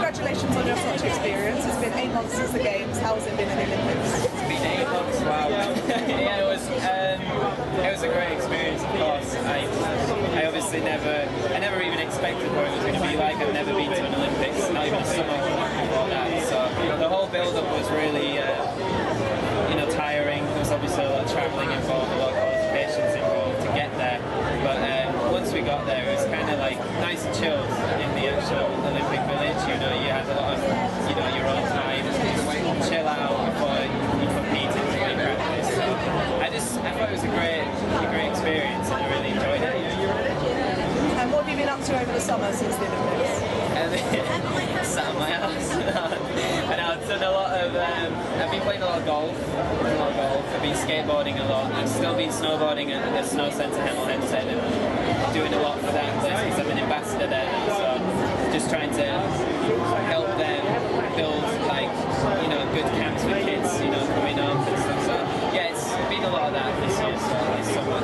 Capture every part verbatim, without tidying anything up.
congratulations on your Sochi experience. It's been eight months since the Games. How has it been in the Olympics? It's been eight months, wow. Yeah, it was um, it was a great experience, of course. I, I obviously never, I never even expected what it was going to be like. I've never been to an Olympics, not even a summer Olympics before that. So the whole build-up was really, uh, you know, tiring. There was obviously a lot of travelling involved, a lot of qualifications involved to get there. But um, once we got there, it was kind of like nice and chilled in the actual Olympic village. You know, you had a lot of, you know, your own time to just chill out before you competed to make practice. So I just, I thought it was a great, a great experience, and I really enjoyed it. And what have you been up to over the summer since the Olympics? Sat on my ass. And I've done a lot of, um, I've been playing a lot of golf, a lot of golf. I've been skateboarding a lot. I've still been snowboarding at the Snow Centre Hemel Hempstead and doing a lot for that place because I'm an ambassador there now. So just trying to help them build, like, you know, good camps for kids, you know, coming up and stuff. So yeah, it's been a lot of that this year. So this summer.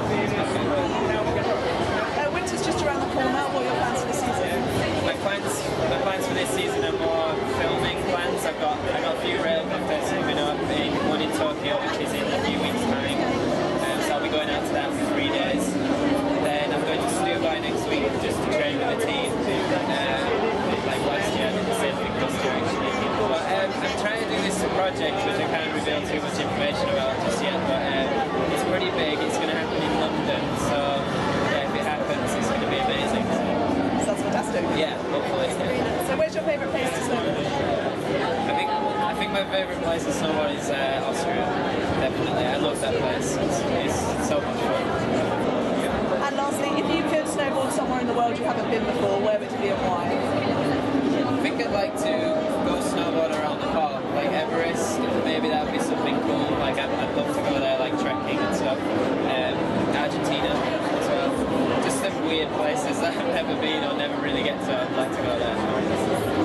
Uh, winter's just around the corner. What are your plans for this season? My plans, my plans for this season are more filming plans. I've got, I've got a few rail contests coming up, in, one in Tokyo, which is in a few weeks' time. Um, so I'll be going out to that for three days. Then I'm going to Snowboard next week just to train with the team, uh, like last year. I did the same thing last year actually. But um, I'm trying to do this project, which I can't reveal too much information about just yet. But um, it's pretty big. It's going to happen in London. So yeah, if it happens, it's going to be amazing. Sounds fantastic. Yeah, hopefully. So where's your favourite place to snowboard? I think I think my favourite place to snowboard is uh, Austria. Definitely, I love that place. It's, it's so much fun. And lastly, if you could snowboard somewhere in the world you haven't been before, where would it be and why? I think I'd like to go snowboard around the park, like Everest. Maybe that would be something cool. Like I'd, I'd love to go there, like trekking and stuff. Um, Argentina as well. Just some weird places that I've never been or never really get to. I'd like to go there.